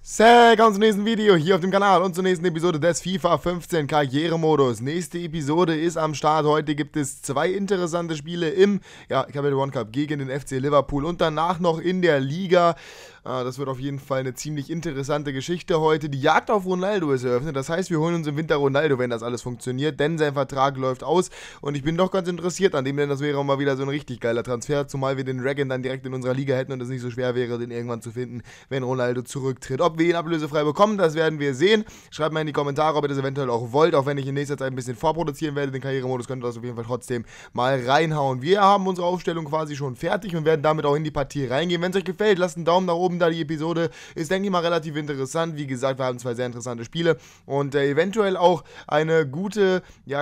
Willkommen zum nächsten Video hier auf dem Kanal und zur nächsten Episode des FIFA 15 Karrieremodus. Nächste Episode ist am Start. Heute gibt es zwei interessante Spiele im Capital One Cup gegen den FC Liverpool und danach noch in der Liga. Das wird auf jeden Fall eine ziemlich interessante Geschichte heute. Die Jagd auf Ronaldo ist eröffnet. Das heißt, wir holen uns im Winter Ronaldo, wenn das alles funktioniert, denn sein Vertrag läuft aus und ich bin doch ganz interessiert an dem, denn das wäre mal wieder so ein richtig geiler Transfer, zumal wir den Dragon dann direkt in unserer Liga hätten und es nicht so schwer wäre, den irgendwann zu finden, wenn Ronaldo zurücktritt. Ob wir ihn ablösefrei bekommen, das werden wir sehen. Schreibt mal in die Kommentare, ob ihr das eventuell auch wollt, auch wenn ich in nächster Zeit ein bisschen vorproduzieren werde. Den Karrieremodus könnt ihr das auf jeden Fall trotzdem mal reinhauen. Wir haben unsere Aufstellung quasi schon fertig und werden damit auch in die Partie reingehen. Wenn es euch gefällt, lasst einen Daumen nach oben da. Die Episode ist, denke ich mal, relativ interessant. Wie gesagt, wir haben zwei sehr interessante Spiele und eventuell auch einen guten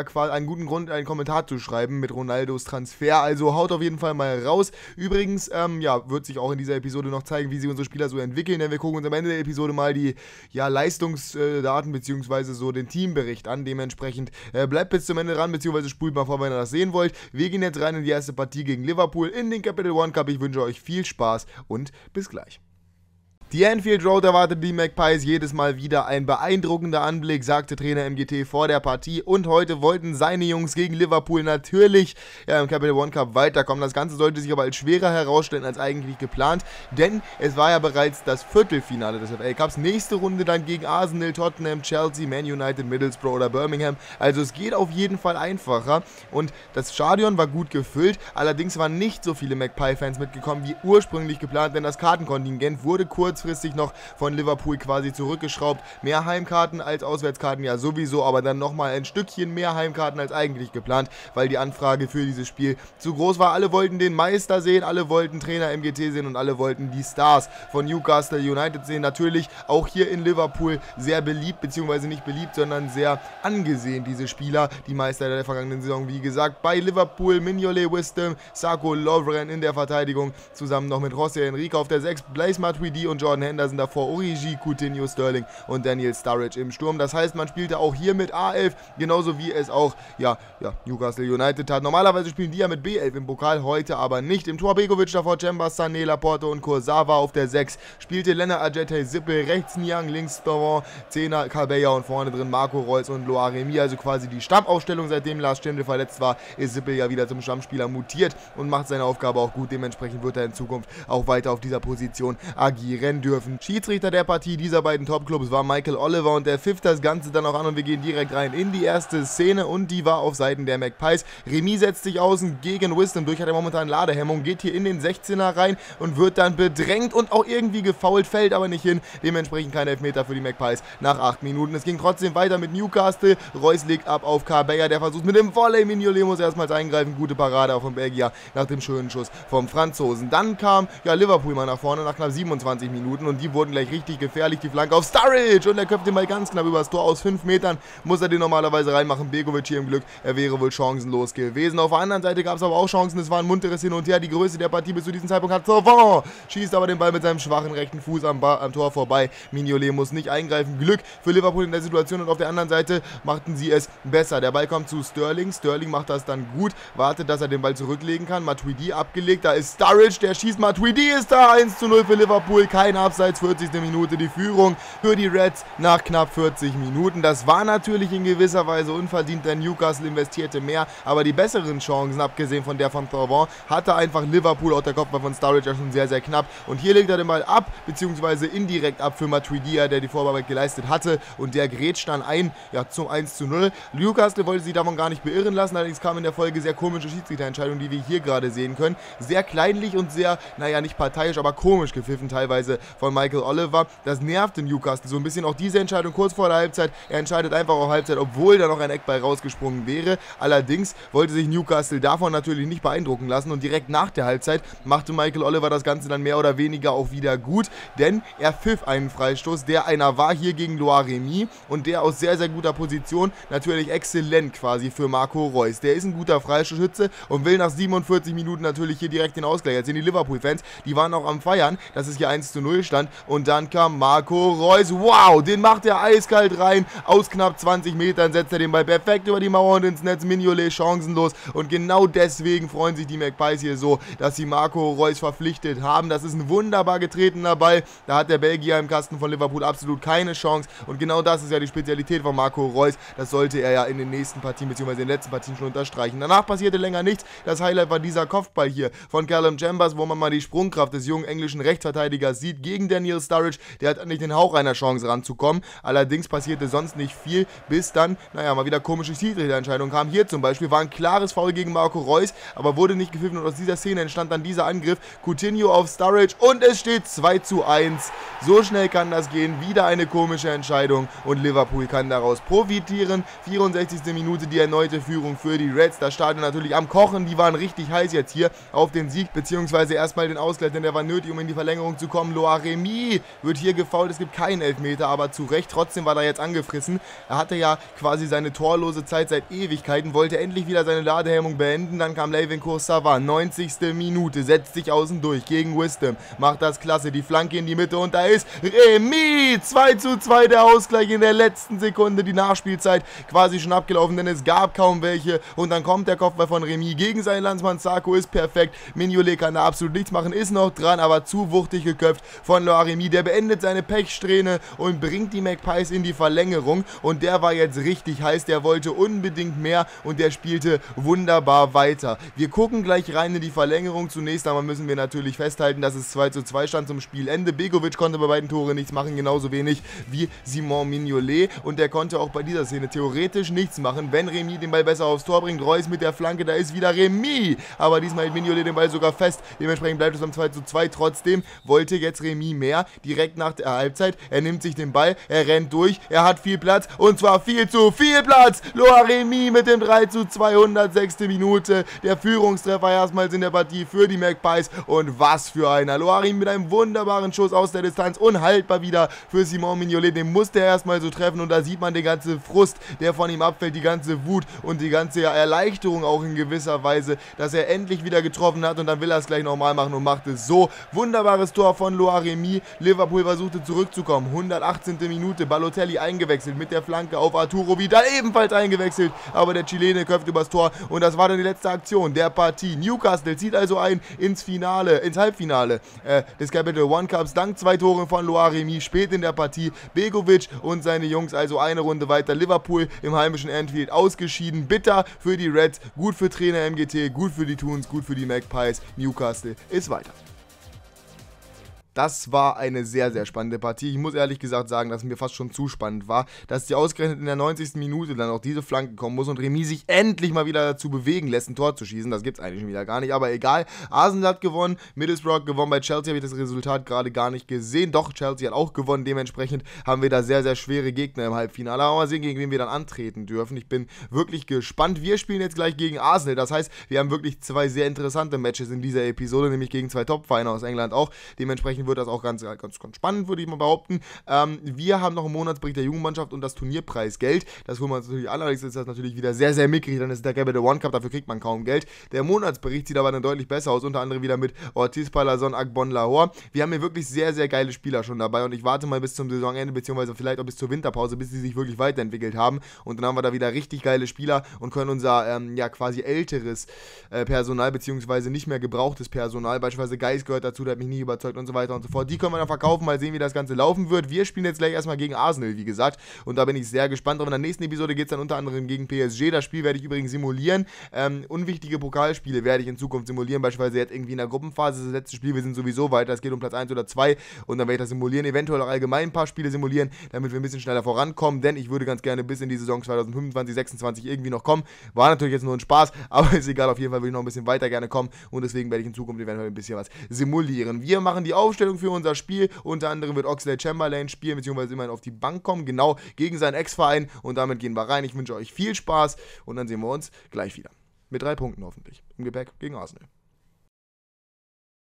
Grund, einen Kommentar zu schreiben mit Ronaldos Transfer. Also haut auf jeden Fall mal raus. Übrigens, wird sich auch in dieser Episode noch zeigen, wie sich unsere Spieler so entwickeln, denn wir gucken uns am Ende der Episode mal die Leistungsdaten bzw. so den Teambericht an. Dementsprechend bleibt bis zum Ende dran, bzw. spult mal vor, wenn ihr das sehen wollt. Wir gehen jetzt rein in die erste Partie gegen Liverpool in den Capital One Cup. Ich wünsche euch viel Spaß und bis gleich. Die Anfield Road erwartet die Magpies jedes Mal wieder ein beeindruckender Anblick, sagte Trainer MGT vor der Partie, und heute wollten seine Jungs gegen Liverpool natürlich im Capital One Cup weiterkommen. Das Ganze sollte sich aber als schwerer herausstellen als eigentlich geplant, denn es war ja bereits das Viertelfinale des FA Cups. Nächste Runde dann gegen Arsenal, Tottenham, Chelsea, Man United, Middlesbrough oder Birmingham. Also es geht auf jeden Fall einfacher und das Stadion war gut gefüllt, allerdings waren nicht so viele Magpie-Fans mitgekommen wie ursprünglich geplant, denn das Kartenkontingent wurde kurzfristig noch von Liverpool quasi zurückgeschraubt. Mehr Heimkarten als Auswärtskarten ja sowieso, aber dann nochmal ein Stückchen mehr Heimkarten als eigentlich geplant, weil die Anfrage für dieses Spiel zu groß war. Alle wollten den Meister sehen, alle wollten Trainer MGT sehen und alle wollten die Stars von Newcastle United sehen. Natürlich auch hier in Liverpool sehr beliebt, beziehungsweise nicht beliebt, sondern sehr angesehen, diese Spieler, die Meister der vergangenen Saison, wie gesagt. Bei Liverpool Mignolet, Wisdom, Sarko Lovren in der Verteidigung, zusammen noch mit José Enrique auf der 6, Blaise Matuidi und Jordan Henderson davor, Origi, Coutinho, Sterling und Daniel Sturridge im Sturm. Das heißt, man spielte auch hier mit A11, genauso wie es auch Newcastle United tat. Normalerweise spielen die ja mit B11 im Pokal, heute aber nicht. Im Tor Begovic, davor Chambers, Sané, Laporte und Kurzawa. Auf der 6 spielte Lennart Ajete Sippel, rechts Niang, links Thauvin, 10er Cabella und vorne drin Marco Reus und Loa Remy, also quasi die Stammaufstellung. Seitdem Lars Stindl verletzt war, ist Sippel ja wieder zum Stammspieler mutiert und macht seine Aufgabe auch gut. Dementsprechend wird er in Zukunft auch weiter auf dieser Position agieren dürfen. Schiedsrichter der Partie dieser beiden Topclubs war Michael Oliver und der pfiff das Ganze dann auch an und wir gehen direkt rein in die erste Szene und die war auf Seiten der Magpies. Remy setzt sich außen gegen Wisdom durch, hat er momentan Ladehemmung, geht hier in den 16er rein und wird dann bedrängt und auch irgendwie gefoult, fällt aber nicht hin. Dementsprechend kein Elfmeter für die Magpies nach 8 Minuten. Es ging trotzdem weiter mit Newcastle. Reus legt ab auf Cabella, der versucht mit dem Volley. Mignolet muss erstmals eingreifen. Gute Parade auch vom Belgier nach dem schönen Schuss vom Franzosen. Dann kam Liverpool mal nach vorne nach knapp 27 Minuten und die wurden gleich richtig gefährlich. Die Flanke auf Sturridge und er köpft den Ball ganz knapp übers Tor. Aus 5 Metern muss er den normalerweise reinmachen. Begovic hier im Glück, er wäre wohl chancenlos gewesen. Auf der anderen Seite gab es aber auch Chancen. Es war ein munteres Hin und Her. Die Größe der Partie bis zu diesem Zeitpunkt hat Thauvin, schießt aber den Ball mit seinem schwachen rechten Fuß am Tor vorbei. Mignolet muss nicht eingreifen. Glück für Liverpool in der Situation und auf der anderen Seite machten sie es besser. Der Ball kommt zu Sterling. Sterling macht das dann gut, wartet, dass er den Ball zurücklegen kann. Matuidi abgelegt. Da ist Sturridge, der schießt. Matuidi ist da. 1:0 für Liverpool. Kein Abseits. 40. Minute die Führung für die Reds nach knapp 40 Minuten. Das war natürlich in gewisser Weise unverdient, denn Newcastle investierte mehr, aber die besseren Chancen, abgesehen von der von Thauvin, hatte einfach Liverpool. Auch der Kopfball von Sturridge schon sehr, sehr knapp. Und hier legt er den Ball ab, beziehungsweise indirekt ab für Matuidi, der die Vorarbeit geleistet hatte und der grätscht dann ein, zum 1:0. Newcastle wollte sich davon gar nicht beirren lassen, allerdings kam in der Folge sehr komische Schiedsrichterentscheidungen, die wir hier gerade sehen können. Sehr kleinlich und sehr, nicht parteiisch, aber komisch gepfiffen teilweise von Michael Oliver. Das nervte Newcastle so ein bisschen. Auch diese Entscheidung kurz vor der Halbzeit. Er entscheidet einfach auf Halbzeit, obwohl da noch ein Eckball rausgesprungen wäre. Allerdings wollte sich Newcastle davon natürlich nicht beeindrucken lassen und direkt nach der Halbzeit machte Michael Oliver das Ganze dann mehr oder weniger auch wieder gut, denn er pfiff einen Freistoß, der einer war hier gegen Loa Remy und der aus sehr, sehr guter Position, natürlich exzellent quasi für Marco Reus. Der ist ein guter Freistoßschütze und will nach 47 Minuten natürlich hier direkt den Ausgleich. Jetzt sind die Liverpool-Fans, die waren auch am Feiern, dass es hier 1:0 Stillstand und dann kam Marco Reus. Wow, den macht er eiskalt rein. Aus knapp 20 Metern setzt er den Ball perfekt über die Mauer und ins Netz. Mignolet chancenlos und genau deswegen freuen sich die Magpies hier so, dass sie Marco Reus verpflichtet haben. Das ist ein wunderbar getretener Ball. Da hat der Belgier im Kasten von Liverpool absolut keine Chance und genau das ist ja die Spezialität von Marco Reus. Das sollte er ja in den nächsten Partien bzw. in den letzten Partien schon unterstreichen. Danach passierte länger nichts. Das Highlight war dieser Kopfball hier von Callum Chambers, wo man mal die Sprungkraft des jungen englischen Rechtsverteidigers sieht gegen Daniel Sturridge. Der hat nicht den Hauch einer Chance ranzukommen. Allerdings passierte sonst nicht viel, bis dann, mal wieder komische Schiedsrichterentscheidungen kamen. Hier zum Beispiel war ein klares Foul gegen Marco Reus, aber wurde nicht gepfiffen und aus dieser Szene entstand dann dieser Angriff. Coutinho auf Sturridge und es steht 2:1. So schnell kann das gehen. Wieder eine komische Entscheidung und Liverpool kann daraus profitieren. 64. Minute die erneute Führung für die Reds. Das Stadion natürlich am Kochen. Die waren richtig heiß jetzt hier auf den Sieg, beziehungsweise erstmal den Ausgleich, denn der war nötig, um in die Verlängerung zu kommen. Loaremi wird hier gefoult. Es gibt keinen Elfmeter, aber zu Recht. Trotzdem war er jetzt angefressen. Er hatte ja quasi seine torlose Zeit seit Ewigkeiten, wollte endlich wieder seine Ladehemmung beenden. Dann kam Layvin Kurzawa, 90. Minute, setzt sich außen durch gegen Wisdom, macht das klasse, die Flanke in die Mitte und da ist Remy, 2:2 der Ausgleich in der letzten Sekunde, die Nachspielzeit quasi schon abgelaufen, denn es gab kaum welche und dann kommt der Kopfball von Remy gegen seinen Landsmann Sarko, ist perfekt, Mignolet kann da absolut nichts machen, ist noch dran, aber zu wuchtig geköpft von Loaremi, der beendet seine Pechsträhne und bringt die Magpies in die Verlängerung und der war jetzt richtig heiß, der wollte unbedingt mehr und der spielte wunderbar weiter. Wir gucken gleich rein in die Verlängerung. Zunächst einmal müssen wir natürlich festhalten, dass es 2:2 stand zum Spielende. Begovic konnte bei beiden Toren nichts machen, genauso wenig wie Simon Mignolet und der konnte auch bei dieser Szene theoretisch nichts machen, wenn Remy den Ball besser aufs Tor bringt. Reus mit der Flanke, da ist wieder Remy, aber diesmal hält Mignolet den Ball sogar fest, dementsprechend bleibt es beim 2:2. Trotzdem wollte jetzt Remy mehr, direkt nach der Halbzeit. Er nimmt sich den Ball, er rennt durch, er hat viel Platz und zwar viel zu viel Platz. Loaremi mit dem 3:2, 106. Minute. Der Führungstreffer erstmals in der Partie für die Magpies und was für einer. Loaremi mit einem wunderbaren Schuss aus der Distanz, unhaltbar wieder für Simon Mignolet. Den musste er erstmal so treffen und da sieht man den ganzen Frust, der von ihm abfällt, die ganze Wut und die ganze Erleichterung auch in gewisser Weise, dass er endlich wieder getroffen hat und dann will er es gleich nochmal machen und macht es so. Wunderbares Tor von Loaremi. Liverpool versuchte zurückzukommen. 118. Minute. Balotelli eingewechselt mit der Flanke auf Arturo Vidal, ebenfalls eingewechselt, aber der Chilene köpft übers Tor und das war dann die letzte Aktion der Partie. Newcastle zieht also ein ins Halbfinale des Capital One Cups, dank 2 Toren von Loaremi spät in der Partie. Begovic und seine Jungs also eine Runde weiter. Liverpool im heimischen Anfield ausgeschieden. Bitter für die Reds, gut für Trainer MGT, gut für die Toons, gut für die Magpies. Newcastle ist weiter. Das war eine sehr, sehr spannende Partie. Ich muss ehrlich gesagt sagen, dass es mir fast schon zu spannend war, dass die ausgerechnet in der 90. Minute dann auch diese Flanke kommen muss und Remy sich endlich mal wieder dazu bewegen lässt, ein Tor zu schießen. Das gibt es eigentlich schon wieder gar nicht, aber egal. Arsenal hat gewonnen, Middlesbrough hat gewonnen. Bei Chelsea habe ich das Resultat gerade gar nicht gesehen. Doch, Chelsea hat auch gewonnen. Dementsprechend haben wir da sehr, sehr schwere Gegner im Halbfinale. Aber mal sehen, gegen wen wir dann antreten dürfen. Ich bin wirklich gespannt. Wir spielen jetzt gleich gegen Arsenal. Das heißt, wir haben wirklich 2 sehr interessante Matches in dieser Episode, nämlich gegen 2 Top-Vereine aus England auch. Dementsprechend wird das auch ganz spannend, würde ich mal behaupten. Wir haben noch einen Monatsbericht der Jugendmannschaft und das Turnierpreisgeld. Das holen wir uns natürlich an, allerdings ist das natürlich wieder sehr, sehr mickrig, dann ist der Capital One Cup, dafür kriegt man kaum Geld. Der Monatsbericht sieht aber dann deutlich besser aus, unter anderem wieder mit Ortiz, Palazón, Agbon, Lahore. Wir haben hier wirklich sehr, sehr geile Spieler schon dabei und ich warte mal bis zum Saisonende, beziehungsweise vielleicht auch bis zur Winterpause, bis sie sich wirklich weiterentwickelt haben und dann haben wir da wieder richtig geile Spieler und können unser, quasi älteres Personal, beziehungsweise nicht mehr gebrauchtes Personal, beispielsweise Geist gehört dazu, der hat mich nie überzeugt und so weiter und so fort, die können wir dann verkaufen, mal sehen, wie das Ganze laufen wird. Wir spielen jetzt gleich erstmal gegen Arsenal, wie gesagt, und da bin ich sehr gespannt drauf. In der nächsten Episode geht es dann unter anderem gegen PSG, das Spiel werde ich übrigens simulieren, unwichtige Pokalspiele werde ich in Zukunft simulieren, beispielsweise jetzt irgendwie in der Gruppenphase, das letzte Spiel, wir sind sowieso weiter, es geht um Platz 1 oder 2 und dann werde ich das simulieren, eventuell auch allgemein ein paar Spiele simulieren, damit wir ein bisschen schneller vorankommen, denn ich würde ganz gerne bis in die Saison 2025, 26 irgendwie noch kommen, war natürlich jetzt nur ein Spaß, aber ist egal, auf jeden Fall will ich noch ein bisschen weiter gerne kommen und deswegen werde ich in Zukunft eventuell ein bisschen was simulieren. Wir machen die Aufstellung für unser Spiel, unter anderem wird Oxlade-Chamberlain spielen, beziehungsweise immerhin auf die Bank kommen, genau gegen seinen Ex-Verein und damit gehen wir rein. Ich wünsche euch viel Spaß und dann sehen wir uns gleich wieder. Mit 3 Punkten hoffentlich. Im Gepäck gegen Arsenal.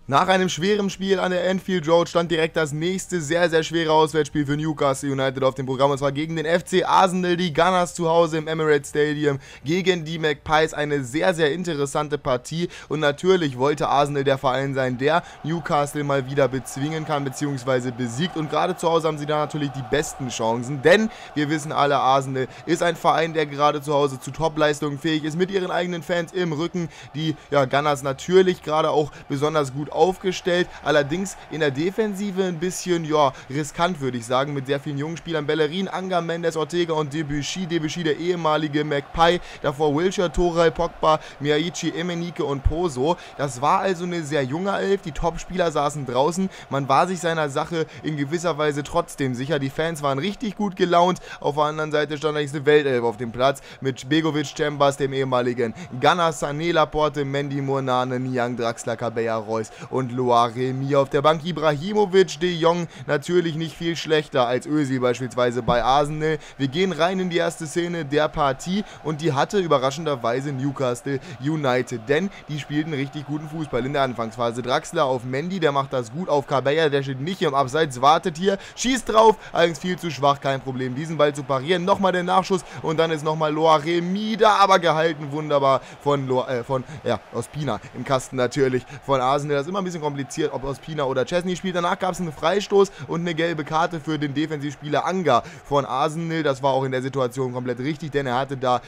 Nach einem schweren Spiel an der Anfield Road stand direkt das nächste sehr, sehr schwere Auswärtsspiel für Newcastle United auf dem Programm, und zwar gegen den FC Arsenal, die Gunners zu Hause im Emirates Stadium gegen die Magpies. Eine sehr, sehr interessante Partie, und natürlich wollte Arsenal der Verein sein, der Newcastle mal wieder bezwingen kann bzw. besiegt, und gerade zu Hause haben sie da natürlich die besten Chancen, denn wir wissen alle, Arsenal ist ein Verein, der gerade zu Hause zu Topleistungen fähig ist, mit ihren eigenen Fans im Rücken. Die Gunners natürlich gerade auch besonders gut aufgestellt, allerdings in der Defensive ein bisschen, riskant, würde ich sagen, mit sehr vielen jungen Spielern. Bellerin, Anga, Mendes, Ortega und Debuchy, der ehemalige Magpie, davor Wilshere, Toral, Pogba, Miyaichi, Emenike und Pozo. Das war also eine sehr junge Elf, die Topspieler saßen draußen, man war sich seiner Sache in gewisser Weise trotzdem sicher, die Fans waren richtig gut gelaunt. Auf der anderen Seite stand eigentlich eine Weltelf auf dem Platz mit Begovic, Chambers, dem ehemaligen Gunner, Sané, Laporte, Mendy, Murnane, Niang, Draxler, Cabella, Reus und Loaremi auf der Bank. Ibrahimovic, De Jong natürlich nicht viel schlechter als Özil beispielsweise bei Arsenal. Wir gehen rein in die erste Szene der Partie, und die hatte überraschenderweise Newcastle United, denn die spielten richtig guten Fußball in der Anfangsphase. Draxler auf Mendy, der macht das gut, auf Cabella, der steht nicht im Abseits, wartet hier, schießt drauf, allerdings viel zu schwach, kein Problem, diesen Ball zu parieren. Nochmal der Nachschuss, und dann ist nochmal Loaremi da, aber gehalten wunderbar von Ospina im Kasten natürlich von Arsenal. Das ist immer ein bisschen kompliziert, ob Ospina oder Chesney spielt. Danach gab es einen Freistoß und eine gelbe Karte für den Defensivspieler Anga von Arsenal. Das war auch in der Situation komplett richtig, denn er hatte da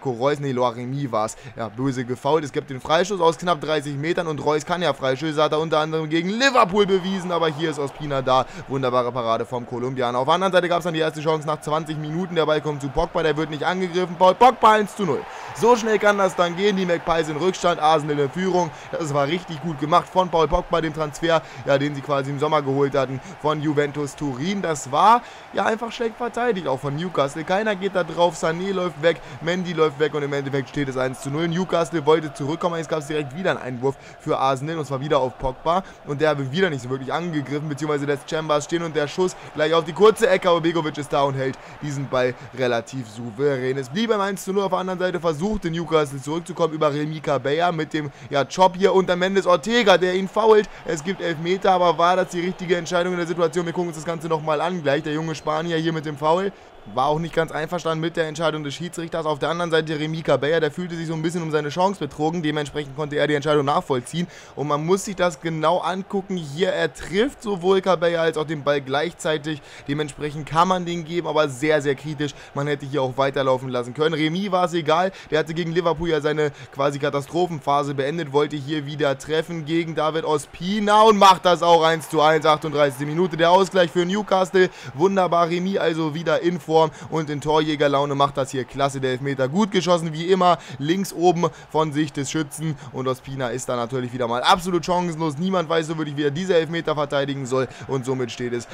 Loaremi war es, böse gefoult. Es gibt den Freistoß aus knapp 30 Metern, und Reus kann ja Freischüsse, hat er unter anderem gegen Liverpool bewiesen, aber hier ist Ospina da. Wunderbare Parade vom Kolumbianer. Auf der anderen Seite gab es dann die erste Chance nach 20 Minuten. Der Ball kommt zu Pogba, der wird nicht angegriffen. Paul Pogba 1:0. So schnell kann das dann gehen. Die Magpies in Rückstand, Arsenal in Führung. Das war richtig gut gemacht von Paul Pogba, dem Transfer, den sie quasi im Sommer geholt hatten von Juventus Turin. Das war einfach schlecht verteidigt, auch von Newcastle. Keiner geht da drauf. Sané läuft weg, Mendy läuft weg, und im Endeffekt steht es 1:0. Newcastle wollte zurückkommen, jetzt gab es direkt wieder einen Einwurf für Arsenal, und zwar wieder auf Pogba, und der wird wieder nicht so wirklich angegriffen, beziehungsweise lässt Chambers stehen, und der Schuss gleich auf die kurze Ecke, aber Begovic ist da und hält diesen Ball relativ souverän. Es blieb beim 1:0. Auf der anderen Seite versuchte Newcastle zurückzukommen über Remy Cabella mit dem Chop hier, und dann Mendes Ortega, der ihn foult. Es gibt Elfmeter, aber war das die richtige Entscheidung in der Situation? Wir gucken uns das Ganze nochmal an gleich. Der junge Spanier hier mit dem Foul war auch nicht ganz einverstanden mit der Entscheidung des Schiedsrichters. Auf der anderen Seite Remy Cabella, der fühlte sich so ein bisschen um seine Chance betrogen. Dementsprechend konnte er die Entscheidung nachvollziehen. Und man muss sich das genau angucken. Hier, er trifft sowohl Cabella als auch den Ball gleichzeitig. Dementsprechend kann man den geben, aber sehr, sehr kritisch. Man hätte hier auch weiterlaufen lassen können. Remy war es egal. Der hatte gegen Liverpool ja seine quasi Katastrophenphase beendet. Wollte hier wieder treffen gegen David Ospina und macht das auch 1:1. 38. Minute der Ausgleich für Newcastle. Wunderbar, Remy also wieder in Form und in Torjägerlaune, macht das hier klasse. Der Elfmeter gut geschossen, wie immer, links oben von Sicht des Schützen, und Ospina ist da natürlich wieder mal absolut chancenlos. Niemand weiß so wirklich, wie er diese Elfmeter verteidigen soll, und somit steht es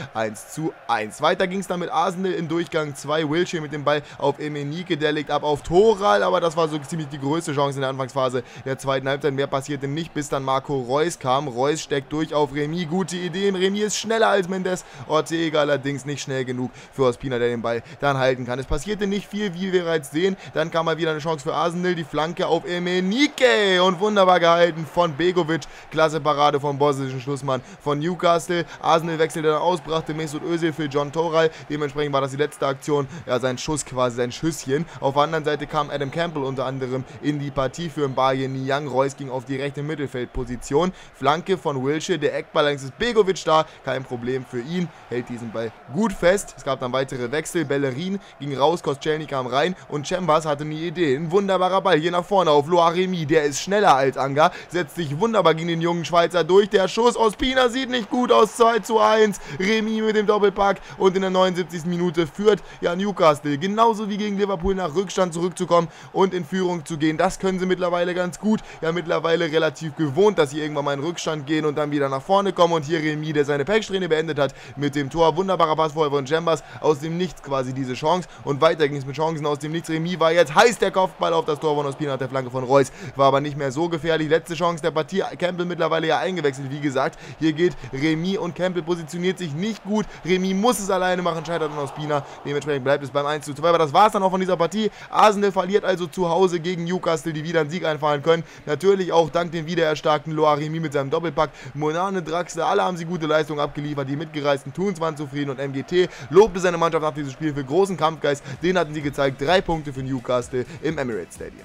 1:1. Weiter ging es dann mit Arsenal in Durchgang 2. Wilshere mit dem Ball auf Emenike, der legt ab auf Toral, aber das war so ziemlich die größte Chance in der Anfangsphase der zweiten Halbzeit. Mehr passierte nicht, bis dann Marco Reus kam. Reus steckt durch auf Remy, gute Idee. Remy ist schneller als Mendes Ortega, allerdings nicht schnell genug für Ospina, der den Ball dann halten kann. Es passierte nicht viel, wie wir bereits sehen. Dann kam mal wieder eine Chance für Arsenal, die Flanke auf Emenike, und wunderbar gehalten von Begovic. Klasse Parade vom bosnischen Schlussmann von Newcastle. Arsenal wechselte dann aus, brachte Mesut Özil für John Toral. Dementsprechend war das die letzte Aktion, sein Schuss quasi, sein Schüsschen. Auf der anderen Seite kam Adam Campbell unter anderem in die Partie für Mbaye Niang. Reus ging auf die rechte Mittelfeldposition. Flanke von Wilshere, der Eckball, längst ist Begovic da, kein Problem für ihn, hält diesen Ball gut fest. Es gab dann weitere Wechsel. Bellerin ging raus, Koscielny kam rein, und Chambers hatte eine Idee. Ein wunderbarer Ball hier nach vorne auf Loaremi, der ist schneller als Anga, setzt sich wunderbar gegen den jungen Schweizer durch. Der Schuss, Ospina sieht nicht gut aus, 2:1. Remy mit dem Doppelpack, und in der 79. Minute führt Newcastle, genauso wie gegen Liverpool, nach Rückstand zurückzukommen und in Führung zu gehen. Das können sie mittlerweile ganz gut, mittlerweile relativ gewohnt, dass sie irgendwann mal in Rückstand gehen und dann wieder nach vorne kommen, und hier Remy, der seine Packsträhne beendet hat mit dem Tor. Wunderbarer Pass vorher von Chambers aus dem Nichts quasi quasi diese Chance und weiter ging es mit Chancen aus dem Nichts. Remy war jetzt heiß, der Kopfball auf das Tor von Ospina nach der Flanke von Reus, war aber nicht mehr so gefährlich. Letzte Chance der Partie, Campbell mittlerweile ja eingewechselt, wie gesagt. Hier geht Remy und Campbell positioniert sich nicht gut. Remy muss es alleine machen, scheitert an Ospina. Dementsprechend bleibt es beim 1:2. Aber das war es dann auch von dieser Partie. Arsenal verliert also zu Hause gegen Newcastle, die wieder einen Sieg einfahren können. Natürlich auch dank dem wiedererstarkten Loa Remy mit seinem Doppelpack. Monane, Draxler, alle haben sie gute Leistungen abgeliefert. Die Mitgereisten Toons waren zufrieden und MGT lobte seine Mannschaft nach diesem Spiel für großen Kampfgeist. Den hatten sie gezeigt. 3 Punkte für Newcastle im Emirates Stadium.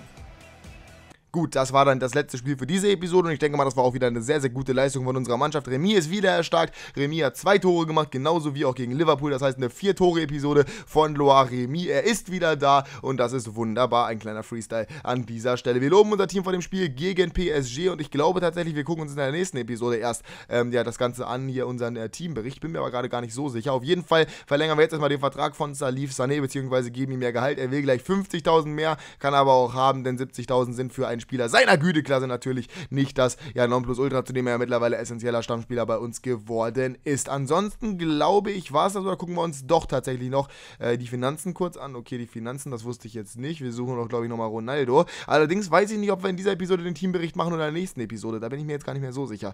Gut, das war dann das letzte Spiel für diese Episode und ich denke mal, das war auch wieder eine sehr, sehr gute Leistung von unserer Mannschaft. Remy ist wieder erstarkt. Remy hat 2 Tore gemacht, genauso wie auch gegen Liverpool. Das heißt, eine 4-Tore-Episode von Loa Remy. Er ist wieder da und das ist wunderbar. Ein kleiner Freestyle an dieser Stelle. Wir loben unser Team vor dem Spiel gegen PSG und ich glaube tatsächlich, wir gucken uns in der nächsten Episode erst das Ganze an, hier unseren Teambericht. Bin mir aber gerade gar nicht so sicher. Auf jeden Fall verlängern wir jetzt erstmal den Vertrag von Salif Sané, beziehungsweise geben ihm mehr Gehalt. Er will gleich 50.000 mehr, kann aber auch haben, denn 70.000 sind für einen Spieler seiner Güteklasse natürlich nicht das Nonplusultra, zu dem er ja mittlerweile essentieller Stammspieler bei uns geworden ist. Ansonsten glaube ich, war es das, oder gucken wir uns doch tatsächlich noch die Finanzen kurz an. Okay, die Finanzen, das wusste ich jetzt nicht. Wir suchen doch, glaube ich, nochmal Ronaldo. Allerdings weiß ich nicht, ob wir in dieser Episode den Teambericht machen oder in der nächsten Episode. Da bin ich mir jetzt gar nicht mehr so sicher.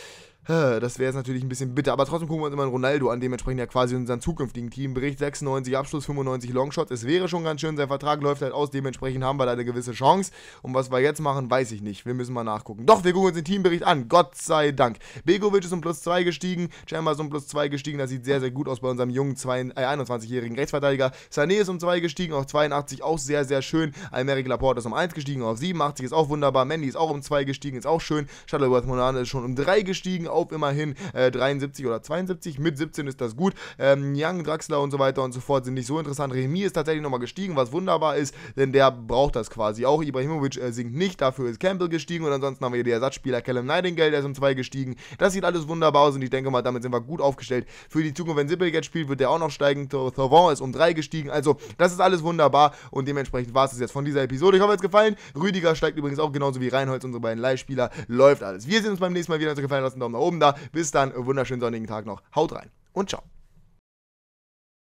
Das wäre jetzt natürlich ein bisschen bitter, aber trotzdem gucken wir uns immer einen Ronaldo an, dementsprechend ja quasi unseren zukünftigen Teambericht. 96 Abschluss, 95 Longshots, es wäre schon ganz schön, sein Vertrag läuft halt aus, dementsprechend haben wir da eine gewisse Chance. Und was wir jetzt machen, weiß ich nicht, wir müssen mal nachgucken. Doch, wir gucken uns den Teambericht an, Gott sei Dank. Begovic ist um +2 gestiegen, Chambers um +2 gestiegen, das sieht sehr, sehr gut aus bei unserem jungen 21-jährigen Rechtsverteidiger. Sané ist um 2 gestiegen, auf 82, auch sehr, sehr schön. Almeric Laporte ist um 1 gestiegen, auf 87, ist auch wunderbar. Mendy ist auch um 2 gestiegen, ist auch schön. Shuttleworth Monane ist schon um 3 gestiegen, auf immerhin 73 oder 72, mit 17 ist das gut. Young, Draxler und so weiter und so fort sind nicht so interessant. Remy ist tatsächlich nochmal gestiegen, was wunderbar ist, denn der braucht das quasi. Auch Ibrahimovic sinkt nicht, dafür ist Campbell gestiegen und ansonsten haben wir hier die Ersatzspieler Callum Nightingale, der ist um 2 gestiegen. Das sieht alles wunderbar aus und ich denke mal, damit sind wir gut aufgestellt für die Zukunft. Wenn Sippel jetzt spielt, wird der auch noch steigen. Thauvin ist um 3 gestiegen, also das ist alles wunderbar und dementsprechend war es jetzt von dieser Episode. Ich hoffe, es hat gefallen. Rüdiger steigt übrigens auch genauso wie Reinholz, unsere beiden Leihspieler. Läuft alles. Wir sehen uns beim nächsten Mal wieder. Wenn es gefallen hat, lasst einen Daumen nach oben da. Bis dann, wunderschönen sonnigen Tag noch. Haut rein und ciao.